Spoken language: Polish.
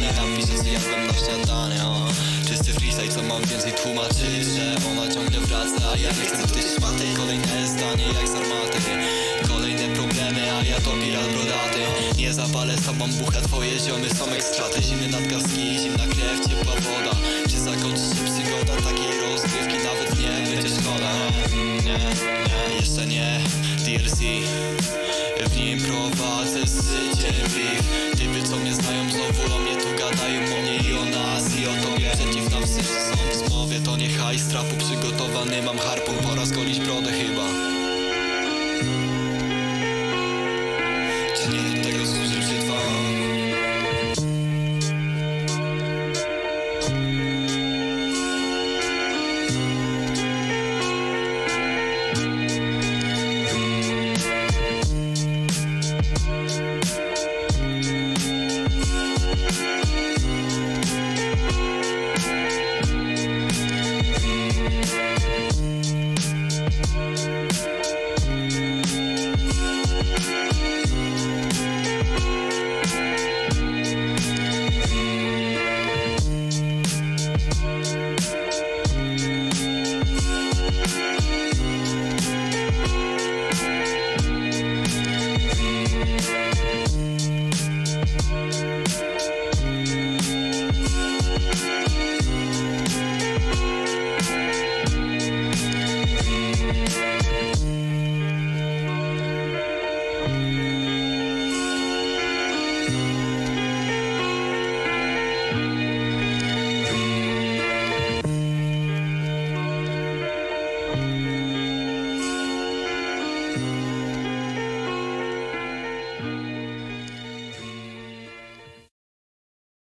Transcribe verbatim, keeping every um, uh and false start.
i napiszę, co jadłem na śniadanie. O, czysty freestyle, co mam więcej tłumaczyć, że ona ciągle wraca, a ja nie chcę do tej szmaty. Kolejne zdanie jak z armaty, kolejne problemy, a ja to pirat brodaty. Nie zapalę z tobą bucha, twoje ziomy są ekstraty. Zimny nadgarstki, zimna krew, ciepła woda. Czy zakończy się przygoda takiej rozgrywki? Nawet nie będzie szkoda. Nie, nie, jeszcze nie. D L C, w nim prowadzę z życiem beef. Typy, co mnie znają, znowu o mnie tu gadają, o mnie i o nas i o tobie. Przeciw nam wszyscy są w zmowie, to nie hajs trapu przygotowany. Mam harpun, pora zgolić brodę chyba.